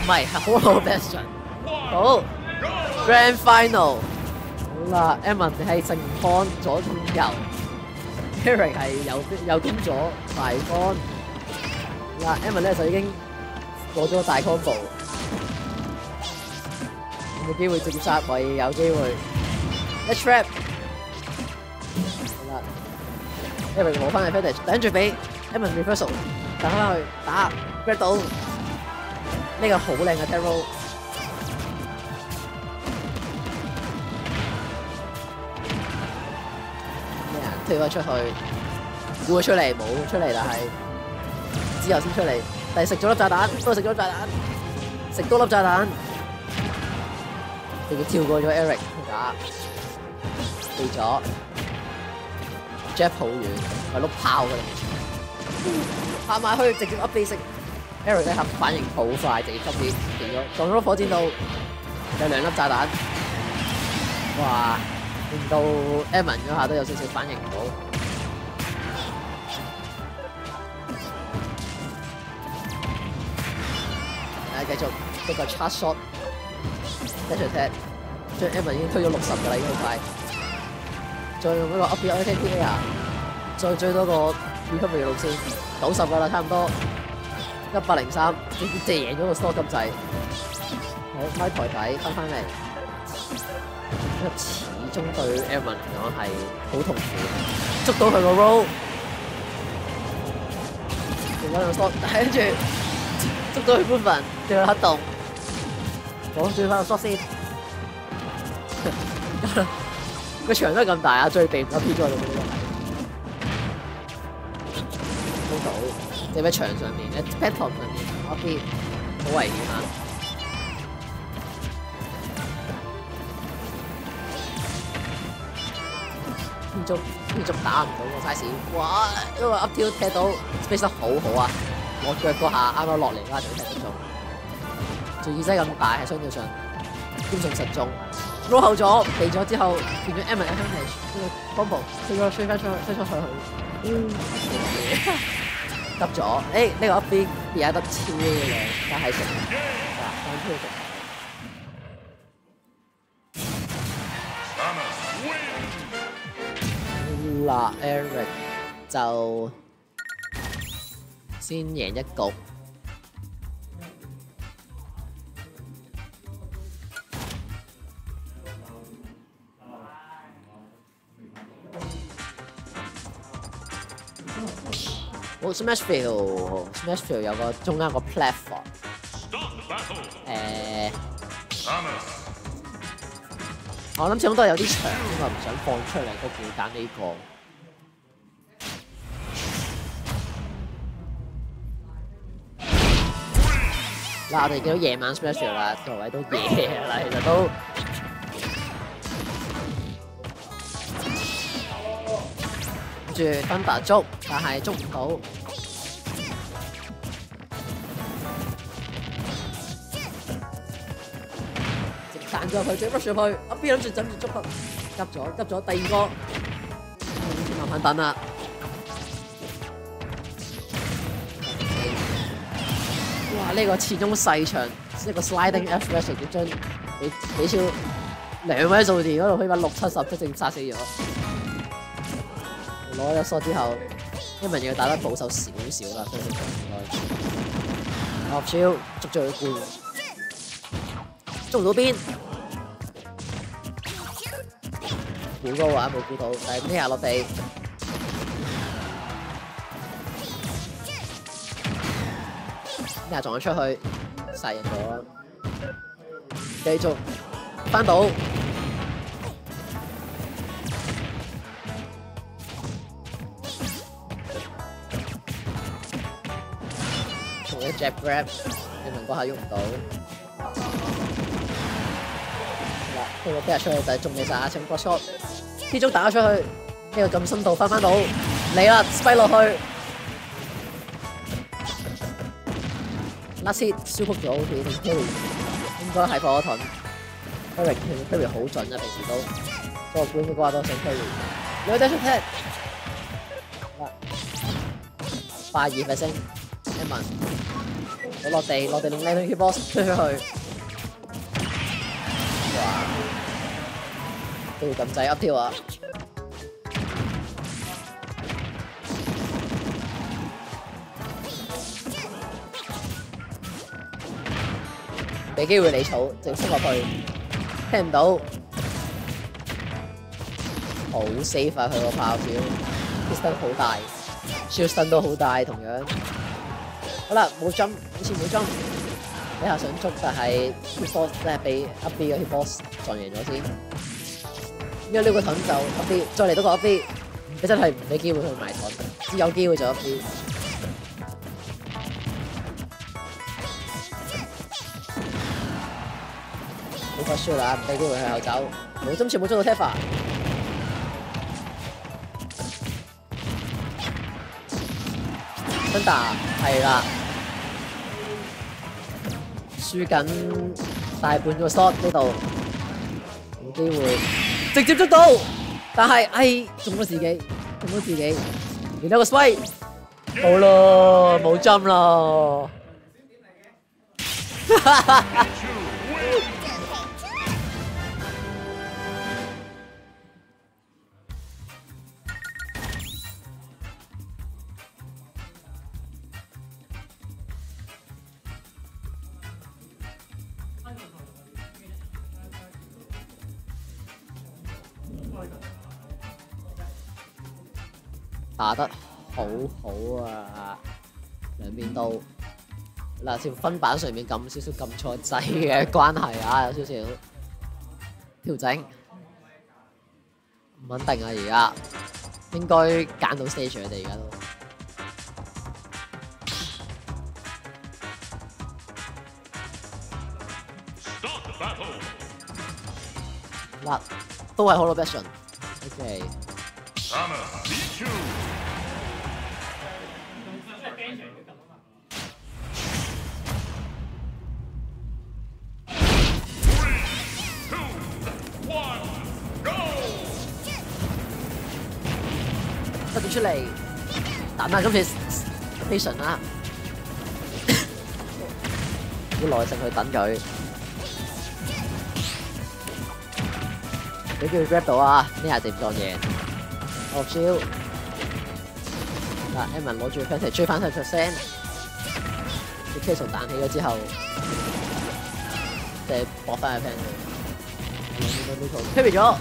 係 Hollow Bastion。好 ，Grand Final。好啦 ，Edmund 你係正方左中右 ，Eric 係右攻左大方。嗱 ，Edmund 咧就已經過咗大 combo， 有冇機會直接殺位？有機會。一 trap。好啦 ，Eric 攞翻嚟 finish， 等住俾 Edmund reversal， 等翻去打 grab 到。呢個好靚嘅 tap roll。推咗出去，估佢出嚟冇出嚟，但係之後先出嚟，但係食咗粒炸彈，都食咗炸彈，食多粒炸彈，直接跳過咗 Eric 打，避咗 ，Jab 好遠，係碌炮嘅，拍埋去直接 up 食 ，Eric 咧反應好快，直接急跌跌咗，撞咗火箭度，有2粒炸彈，哇！令到 Edmund 嗰下都有少少反應唔到。繼續一個 charge shot， 跟住踢，將 Edmund 已經推咗60㗎啦，已經好快。再用嗰個 up air ATP 啊，再追多個 recovery 路線，90㗎啦，差唔多103，直接贏咗個 store 咁滯。好，拉台底翻嚟。始終對 Edmund 嚟講係好痛苦，捉到佢個 roll， 仲有兩個 shot， 跟住捉到佢 movement， 仲有黑洞，講追翻個 shot 先。個場都係咁大啊，最避唔到 P 咗喺度呢個係。到，你喺牆上面，喺 platform 上面 ，up P 好危險啊！連續打唔到個 size， 哇！因為 up tilt 踢到 space 得好好啊，我腳嗰下啱啱落嚟啦就踢得中，仲耳仔咁大係相對上兼中實中 ，roll 後咗避咗之後變咗 Edmund advantage， 呢個 combo 飛翻出去，急咗，呢個 up B 而家得超靚，但係成嗱翻超成。嗱 ，Eric 就先贏一局。好 Smashville 有個中間個 platform。我諗始終都係有啲長，因為唔想放出嚟，都會揀呢個。嗱，我哋見到夜晚 special 啦，各位都夜啦，其實都跟住分白捉，但係捉唔到。彈咗佢，再 rush 入去，阿 B 諗住諗住捉佢，急咗，第二個，慢慢等啦。哇！呢個始終細場，一個 sliding F rush 直接將幾超2位數字嗰度飛翻60-70，即直接殺死咗。攞咗 shot 之後，因為要打得保守少少啦，所以落超捉咗佢半，捉唔到邊。估嗰個話冇估到，但係呢下落地，呢下撞咗出去，殺人咗，繼續翻到，同一 jab grab， 你明嗰下喐唔到。佢個 back 出去，但係仲未殺清 cross shot，T 中打咗出去，呢個咁深度翻到嚟啦 ，spike 落去 ，last hit 消覆咗 ，OK， 同 carry 應該係破咗盾 ，carry 好準啊，平時都，所以我估應該掛多想 carry， 有得出 hit， 82%，Edmund 我落地令靚女 boss 推佢去。哇！都要撳掣 up 跳啊！俾機會你草，直衝落去，聽唔到，好 safe 啊！佢個炮表 ，distance 好大 ，shield stun 都好大，同樣。好啦，冇 jump， 以前冇 jump， 你下想捉，但係 hit boss 即係俾 up B 嘅 hit boss 撞贏咗先。因為呢個盾就 up B， 再嚟多個 up B， 你真係唔俾機會去埋盾，只有機會就 up B。好快輸啦！唔俾機會向後走，冇今次冇捉到 Tifa。真打係啦，輸緊大半個 shot 呢度，冇機會直接捉到，但係中咗自己，然後個 spike 冇咯，冇針咯。打得好好啊！兩邊都嗱，條分板上面撳少少撳錯掣嘅關係啊，有少少調整唔穩定啊！而家應該揀到 stage 佢哋而家都嗱，都係 Hollow Bastion。OK。不斷出嚟，但係今次 patient 啦，要耐性去等佢，俾佢 grab 到啊！呢下直撞贏。哦招，嗱 Edmund 攞住 Phantom 追翻 10%， 啲 Castle 彈起咗之後，即係搏翻個 Phantom，carry 咗。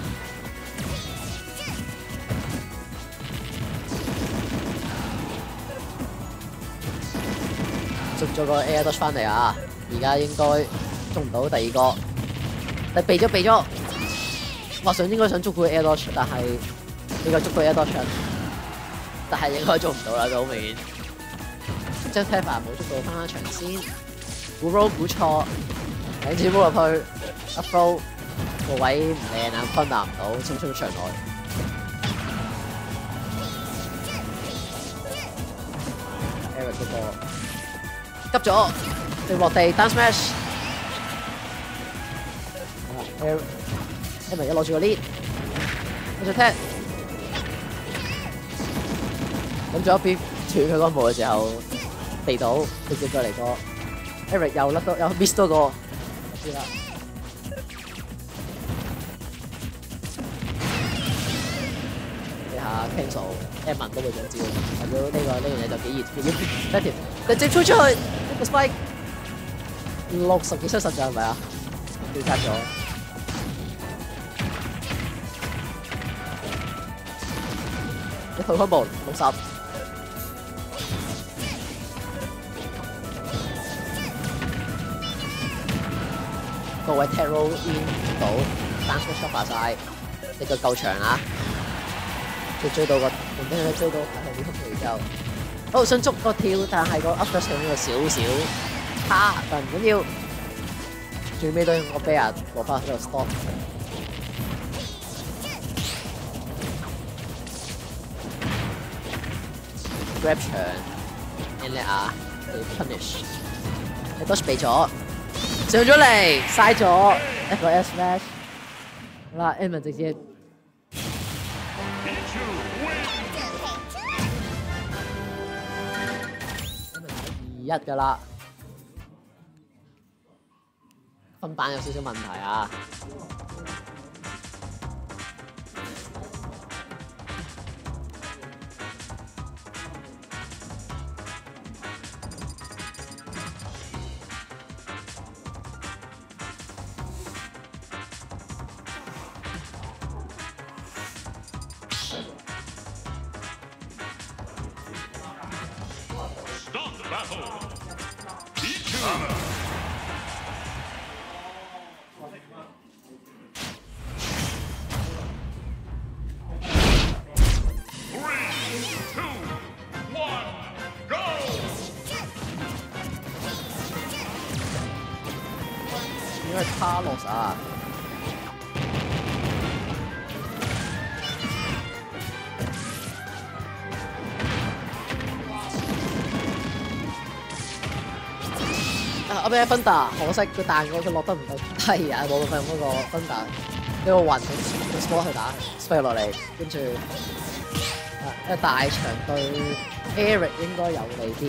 捉咗個 air dodge 翻嚟啊！而家應該捉唔到第二個，但避咗。我應該想捉佢 air dodge， 但係呢個捉佢 air dodge， 但係應該捉唔到啦，都好明顯。將 Tifa 冇捉到翻場先，估 roll 估錯，兩次波入去 up throw 個位唔靚啊，分拿唔到，衝出場內。Eric 嗰個。急咗，你落地 down smash， 因為一攞住個 lead， 跟住踢，咁仲有一邊斷佢嗰步嘅時候避到，直接再嚟個 Eric 又甩到又 miss 多個，知啦。睇下 cancel，Edmund 都會想知，睇到呢樣嘢就幾熱，effective， 直接推出去。個 spike 60幾70咋係咪啊？掉卡咗。一退開步60。各位 Taro in 到 dance shot 化晒，呢個夠長啊！佢追到個，然之後追到後面突然就。好想捉個跳，但係個 up dash 上面有少少差，但唔緊要。最尾都用個 bear 攞翻呢個 stop。grab 場 ，and 啊，被 punish。你 dodge 避咗，上咗嚟，嘥咗一個 S smash。好啦 ，Edmund 直接。1㗎啦， 分版有少少問題啊。因為卡洛斯啊，阿咩芬達，可惜佢彈嗰個落得唔夠低啊，冇辦法用嗰個芬達呢個雲用 sport 去打 spare 落嚟，跟住一大場對 Eric 應該有利啲。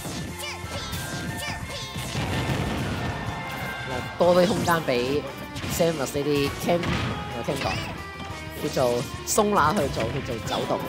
多啲空間俾 Samus 呢啲 Cam 同 Cam 講，叫做鬆乸去做，叫做走動。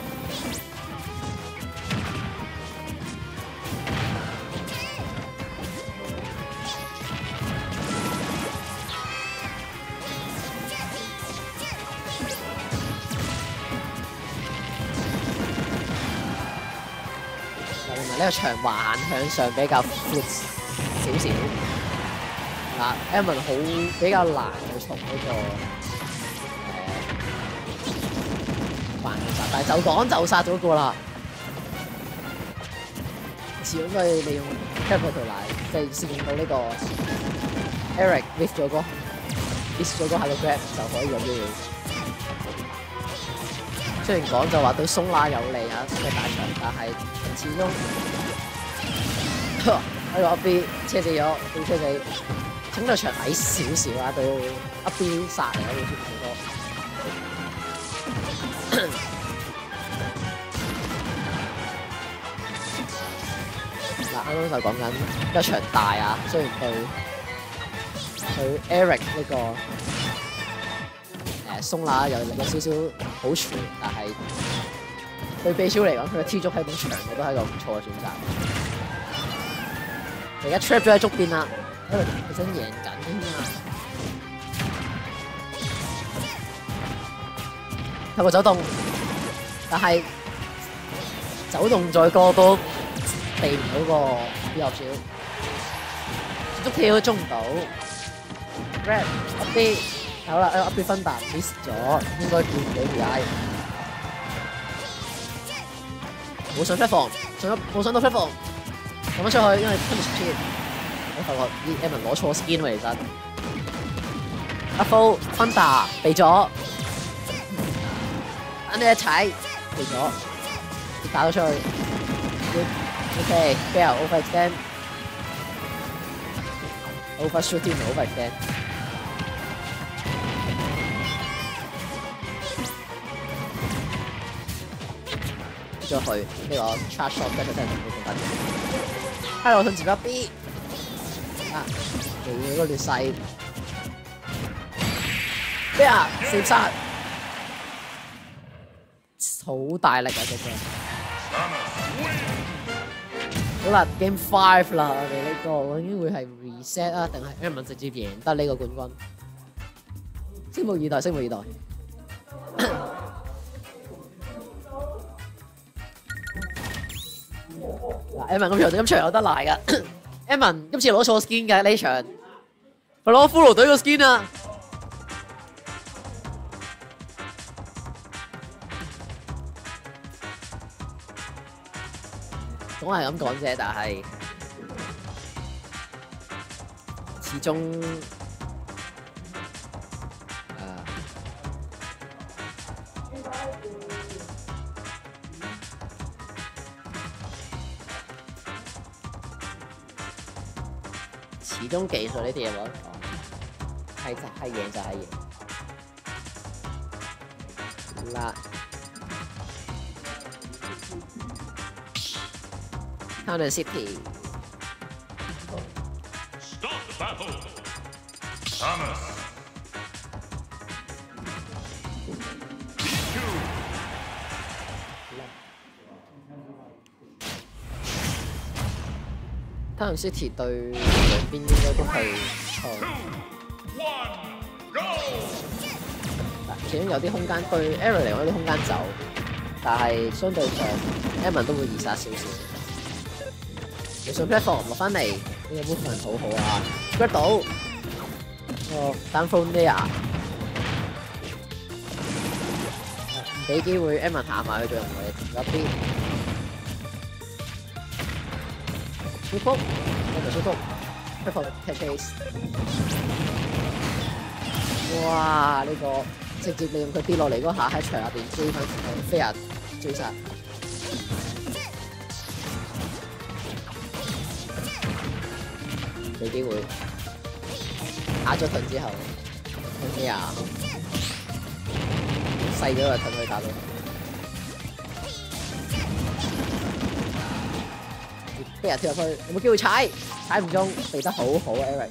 同埋呢個場環向上比較闊少少。嗱 ，Edmond 好比較難去從呢個環向殺，但係就講就殺咗個啦。始終都係利用 Cap 條奶，即係先見到呢個 Eric miss 咗個 下個 grab 就可以有機會。雖然講就話對鬆乸有利啊，即係打場，但係始終喺個 up B 車死咗，俾車死。整到場矮少少啦，對 up B 殺嚟好似好多。嗱，啱啱就講緊一場大啊，雖然對 Eric 呢個鬆乸有少少好處，但係對比超嚟講，佢嘅 T 足喺咁長嘅都係一個唔錯嘅選擇。而家 trap 咗喺足邊啦。因為佢想贏緊㗎嘛，透過走動，但係走動再過都避唔到個比較少，足跳都捉唔到 ，Red up B 好啦，up B 分彈 miss 咗，應該見唔到 DI， 冇上 platform， 冇上到 platform， 咁樣出去，因為 punish cheat。我發覺啲 Edmond 攞錯 skin 喎，其實阿 Full 芬達避咗，等你一踩避咗，打咗出去 ，OK， fail overextend， overshoot 添 overextend， 出咗去呢個 charge shot 跟住真係冇咁緊要。Hello， 順前一 B。佢個劣勢咩啊？四殺好大力啊！隻 game 好啦 ，Game 5啦，我哋呢個究竟會係 reset 啊，定係 Edmond 直接贏得呢個冠軍？拭目以待，拭目以待。嗱 ，Edmond 今場有得賴噶。Edmond 今次攞錯 skin 嘅呢場，佢攞骷髏隊個 skin 啊！講係咁講啫，但係始終始終技術呢啲嘢冇得講，係贏就係贏啦。Town City。 Town City 對兩邊應該都係錯。嗱，其中有啲空間對 Eric 嚟講有啲空間走，但係相對上 Edmund 都會易殺少少。你上 platform 落翻嚟，呢個 movement 好好啊 ，grab 到個 down throw layer， 唔俾機會 Edmund 行埋去做人為入邊。舒服，跟住舒服 ，perfect catch case。哇！呢、這個直接利用佢跌落嚟嗰下喺場入邊追翻飛人追殺。俾機會打咗盾之後，咩啊？細咗個盾可以打到。飛人跳入去，有冇機會踩？踩唔中，避得好好啊 ，Eric。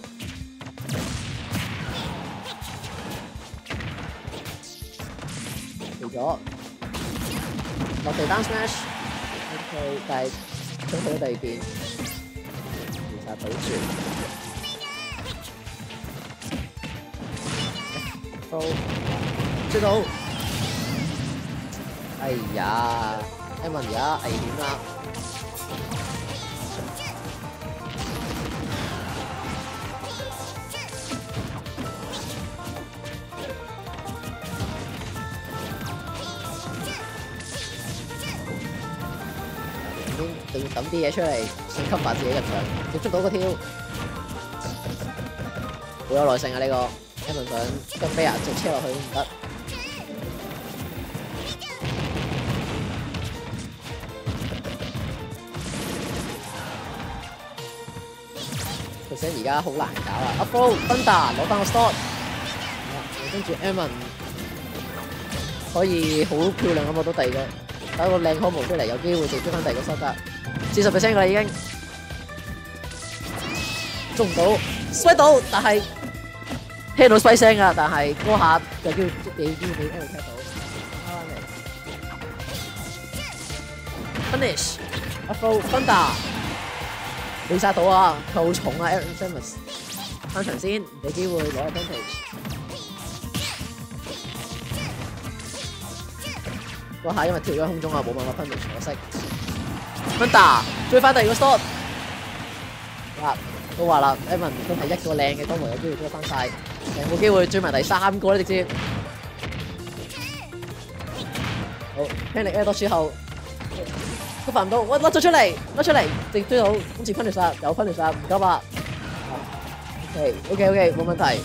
避咗，落地單 smash，OK， 但係衝去咗第二邊，其實保住。追到！哎呀 ，Edmund 而家危險啦！仲要抌啲嘢出嚟，想吸埋自己入場，要捉到個跳，好有耐性啊！呢、這個 Edmund 想跟飛人直車落去都唔得。其實而家好難搞啊 ！Up throw Thunder 攞翻個 stop， 跟住 Edmund 可以好漂亮咁攞到第二個。打個靚 combo 出嚟，有機會直追翻第二個收得，40% 噶啦已經，捉唔到 ，sweat 到，但係聽到 spike 聲噶，但係嗰下有機會俾 Eric 聽到，翻嚟 ，finish，Afro Thunder， 未殺到啊，佢好重啊 ，Eric Samus， 翻場先，俾機會攞 advantage。嗰下因為跳咗空中啊，冇辦法分離可惜。Thunder 追翻第二個 stop， 都話啦 ，Edmund 都係一個靚嘅combo有機會追翻晒，有冇機會追埋第三個咧？直接好 panic air 多之後，佢發唔到，我甩咗出嚟，直接追到，今次分離殺有分離殺，唔急啊。OK， 冇問題，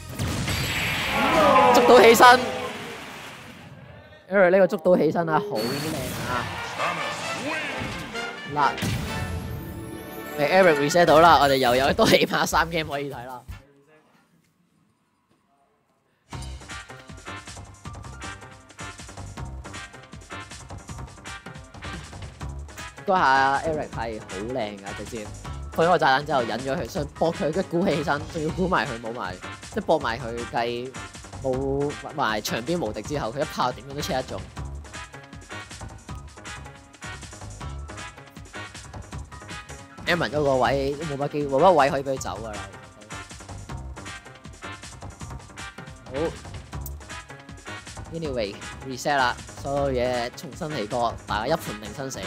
捉到起身。Eric 呢個捉到起身啊，好靚啊！嗱，Eric reset 到啦，我哋又有多起碼3 game 可以睇啦。嗰下 Eric 係好靚噶，直接放咗個炸彈之後引咗佢，想搏佢一鼓起身，仲要鼓埋佢冇埋，即係搏埋佢計。冇埋場邊無敵之後，佢一炮點樣都車得中。Edmund 嗰個位都冇乜機會，冇乜位可以俾佢走噶啦。好 ，anyway reset 啦，所有嘢重新嚟過，大家一盤定生死。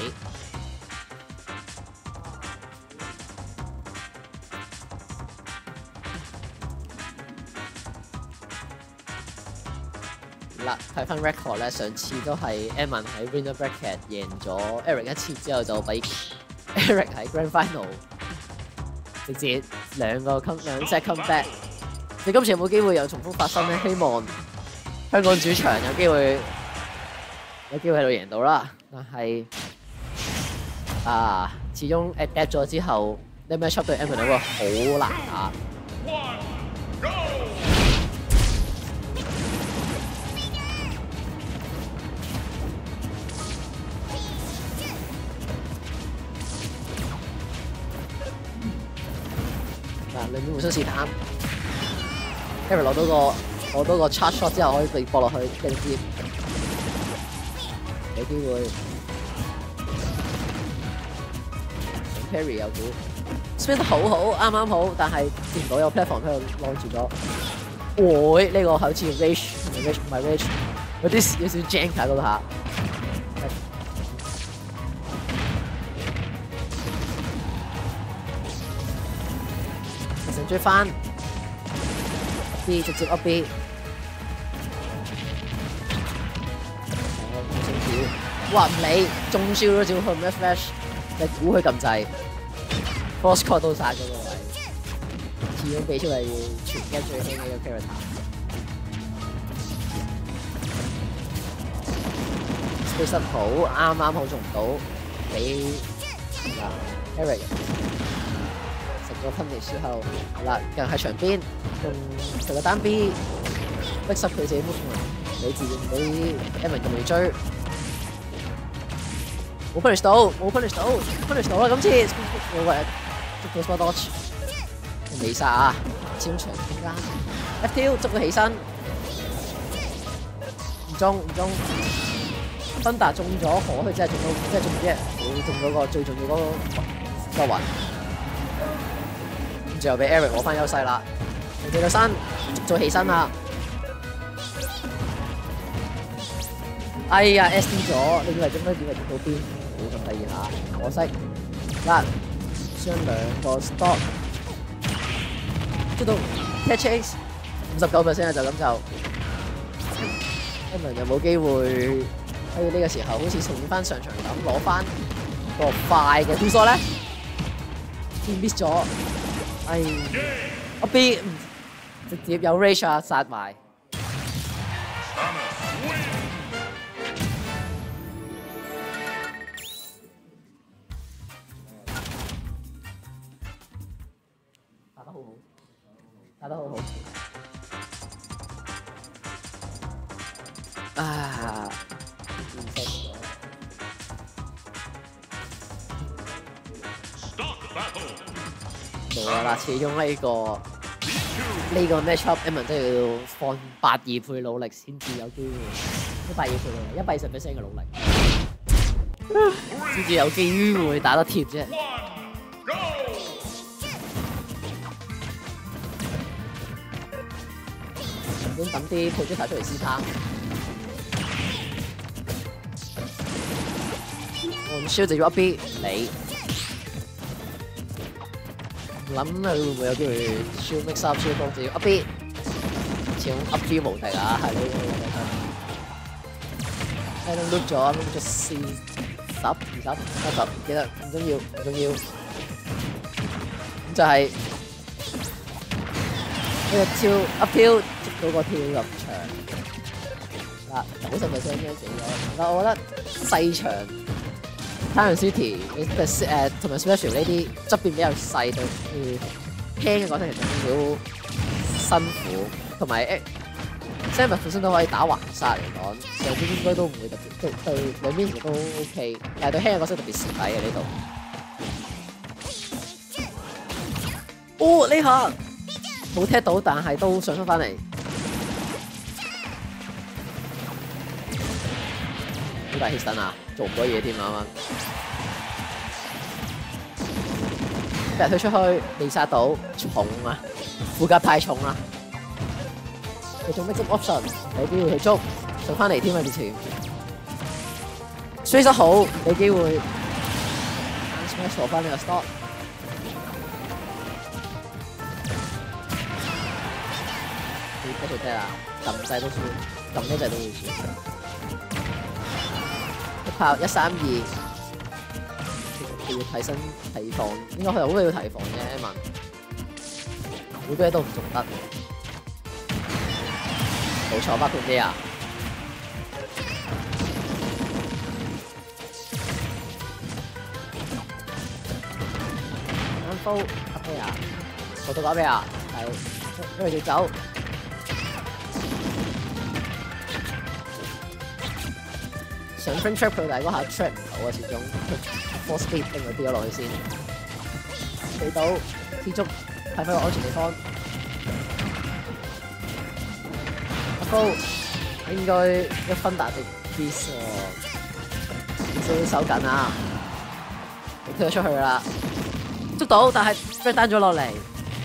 啦，睇翻 record 咧，上次都係 Edmund 喺 Winner Bracket 贏咗 Eric 一次之後，就俾 Eric 喺 Grand Final 直接兩 set comeback。你今次有冇機會又重複發生咧？希望香港主場有機會喺度贏到啦。但係始終 adapt 咗之後，呢 matchup 對 Edmund 會好難打。兩邊互相試探， Eric 攞到個 charge shot 之後可以被搏落去，繼續接，有機會。Parry 有估 ，spin 得好好，啱啱好，但係接唔到有 platform 喺度攞住咗。會呢個好似 rage 唔係 rage， 有啲有少 jank 喺嗰下。成追翻 B 直接 up B。哇唔理，中招都照去咩 flash， 你估佢咁滯 ，force call 都殺咗個位，始終俾出嚟全 game 最輕嘅一個 character。space 好，啱啱好做唔到，俾Eric 食咗 punish 之後，嗱，人喺場邊用佢個單 B 逼濕佢自己 movement， 你自然俾 Evan 咁嚟追。冇 punish 到啦！今次我話捉到 dodge 未殺啊！超長空間 ，FTL 捉佢起身，唔中，芬達中咗火，佢真係中啫，佢中咗個最重要嗰個雲，最後俾 Eric 攞翻優勢啦，佢到身捉咗起身啦。哎呀 SD 咗，你以為捉到邊？冇咁第二下，可惜。嗱，將兩個 stop 捉到 catch chase 59% 啦，就咁就。Evan 有冇機會喺呢個時候好似重現翻上場咁攞翻個快嘅 2 shot 咧？見 miss 咗，哎，我 B 直接有 rage 啊，殺埋。打得好好，啊！冇啦，始終呢個 matchup Evan 都要放82倍努力先至有機會，120倍努力，120% 嘅努力，先至有機會打得貼啫。等啲 projector 出嚟試探，我 shield 就要 up B 你，唔諗佢會唔會有機會 shield mix up shield 幫就要 up B， 始終 up B 無敵啊，係呢個，loop 咗40、20、30，記得唔重要，咁就係呢個跳 up 跳。嗰個跳入場嗱，90%死咗。嗱，我覺得細場 Town City 同埋 Special 呢啲側邊比較細，對輕嘅角色其實少辛苦，同埋 Samus 本身都可以打橫殺嚟講，上邊應該都唔會特別對兩邊都 OK， 但係對輕嘅角色特別蝕底嘅呢度。哦，呢下冇踢到，但係都上翻嚟。好大 hit 身啊！做唔到嘢添啊！啱啱，俾人推出去，未殺到，重啊！副甲太重啦！佢做咩捉 option？ 俾機會去捉，上翻嚟添啊！之前 ，Smash 好，俾機會 ，Smash 攞翻呢個 stop。佢繼續踢啊！撳掣都輸，撳咩掣都會輸。炮132，佢要提身提防，應該佢好要提防嘅 Evan， 好多嘢都唔做得。冇錯，包括咩啊？啱煲咩啊？做到搞咩啊？係，因為要走。想 frame trap 佢，但係嗰下 trap 唔到啊，始終 force speed 令佢跌咗落去先。俾到 T 足睇翻個安全地方， Buffalo 應該一分打定 Beast 喎，手緊啊！你推咗出去啦，捉到，但係 break down 咗落嚟。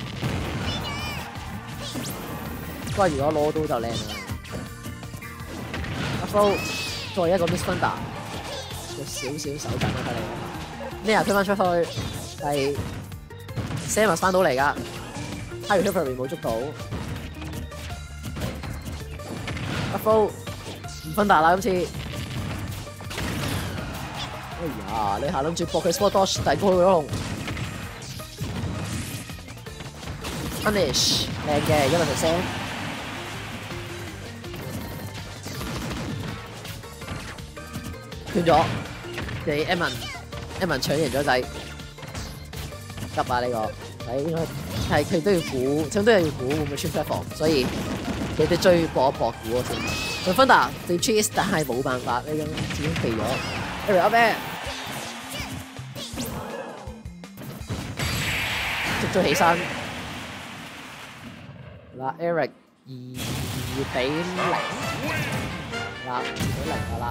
不過如果攞到就靚啦。Buffalo 再一個 Miss Thunder， 有少少手緊啊！睇你。Nia 推翻出去，係 Samus 翻到嚟㗎 ，High Recovery 冇捉到。Buffalo 唔分大啦今次。哎呀，你下諗住搏佢 Sport Dodge， 但係過去咗龍。Punish 靚嘅1%。斷咗，俾 Edmund 搶贏咗仔，急啊呢個，應該係佢都要估，始終都係要估會唔會穿 platform， 所以你哋追搏一搏估咗先。佢分打對 chase， 但係冇辦法，呢種已經避咗。Eric up air， 捉咗起身。嗱 ，Eric 2-0，嗱2-0噶啦。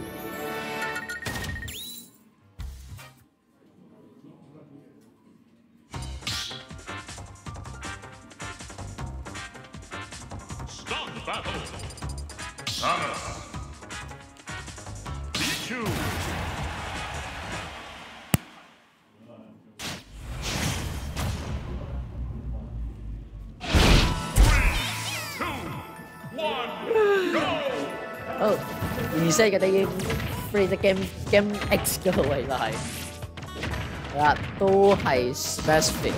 好，reset 嘅已經 free 隻 game X 嗰度其實係，係啦，都係 Smash Fit。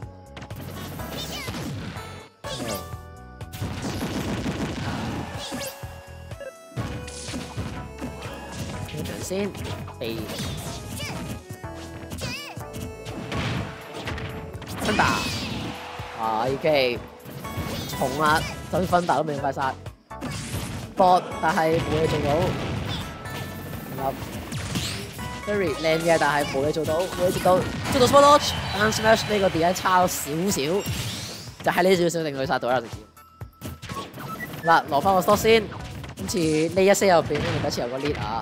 先被分打，OK， 重啦，就算分打都未咁快殺，搏但係冇嘢做到。Very 靚嘅，但係冇嘢做到，冇嘢做到，捉到 Sport Dodge， Smash 呢個 DI 差少少，就係呢少少令佢殺到啦直接。嗱，攞翻個 stock 先，今次呢一 set 入邊咧，第一次有個 lead 啊。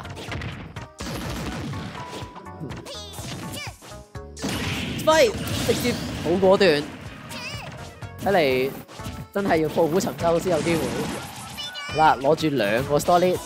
直接好果斷，睇嚟真係要破釜沉舟先有機會。好啦，攞住2個 store lead。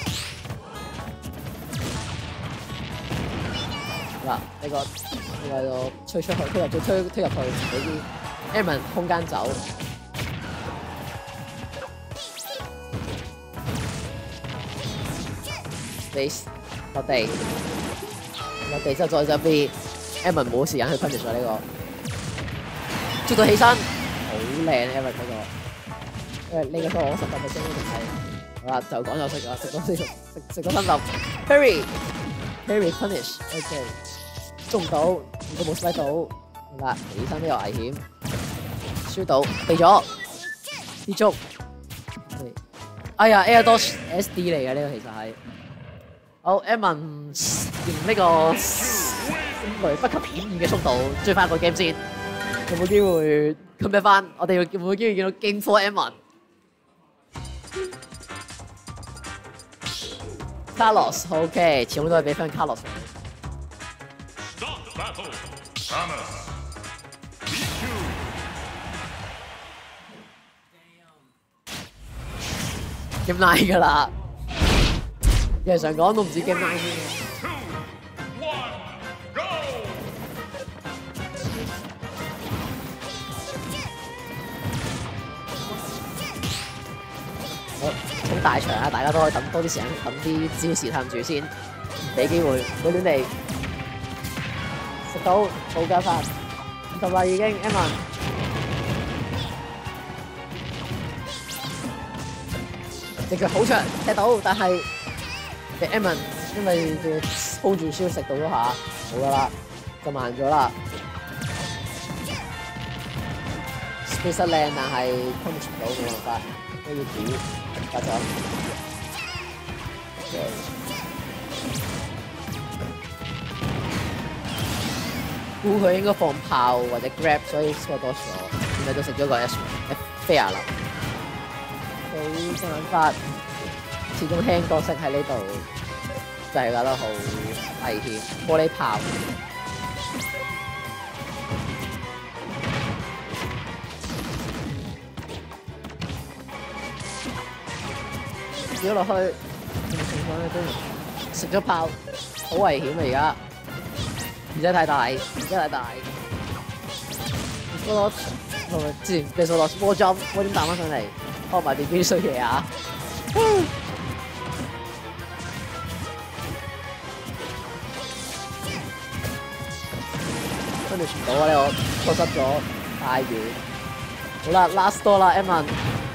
好啦，呢個吹出去，推入去，俾啲 Edmund 空間走。Space 落地之後再執啲。Edmund 冇時間去 punish 呢個，捉到起身，好靚 Edmund 嗰個，因為呢個我10%仲係，好啦就講就識啦，食到30 ，Parry punish，OK， 捉唔到，如果冇 slide 到，好啦起身都有危險，輸到避咗，啲捉，哎呀 Air Dodge SD 嚟嘅呢個其實係，好 Edmund 用呢個。不及顯意嘅速度追翻個 game 先，有冇機會 come back 翻？我哋有冇機會見到 Game 4 Edmund？Carlos OK， 始終都係俾翻 Carlos。Game 9㗎啦，有人想講都唔知 Game 9先。好大場啊！大家都可以等多啲時間，等啲招式探住先，俾機會，唔好亂嚟。食到冇加法，50啦已經 Edmund。隻腳好長，踢到，但係俾 Edmund 因為佢 hold 住燒食到咗下，冇噶啦，就慢咗啦。Space 靚，但係 punish 唔到，冇辦法，都要估。打走，估佢應該放炮或者 grab， 所以 Sport Dodge 咗，然後就食咗個 fair 啦。 佢個諗法始終輕角色喺呢度就係覺得好危險，玻璃炮。掉落去，情況咧都食咗炮，好危險啊！而家，而且太大，而且太大。我之前被數落波針，波點彈翻上嚟，開埋電機衰嘢啊！跟住傳到啊！呢個錯失咗太遠。好啦 ，last door 啦 ，Edmond。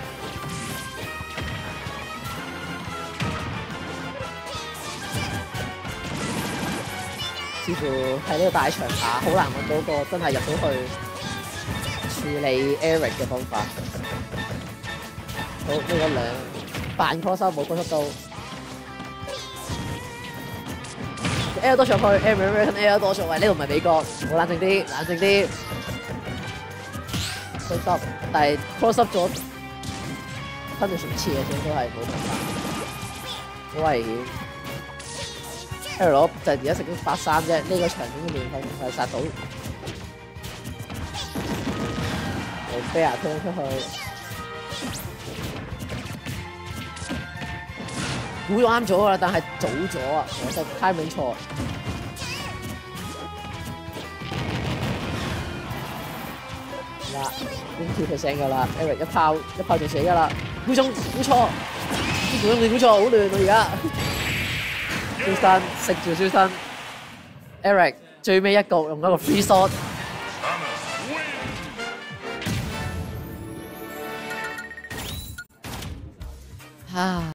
似乎喺呢個大場下，好難揾到個真係入到去處理 Eric 嘅方法。好，呢個兩扮 cross 冇 cross 到 ，Air 多上去 ，Air 多上位，呢度唔係美國，好冷靜啲，冷靜啲。cross up，但係 cross up 咗，分咗10次嘅，都係冇辦法，好危險。Air 就而家食咗83啫，呢個場景嘅面係殺到。好 fair 推出去，估啱咗啦，但係早咗啊，我就 timing 錯。嗱，50% 㗎啦 ，Eric 一炮就死㗎啦，估中估錯，估錯好亂啊而家。蕭生食住蕭生 ，Eric 最尾一局用一個 free shot。啊！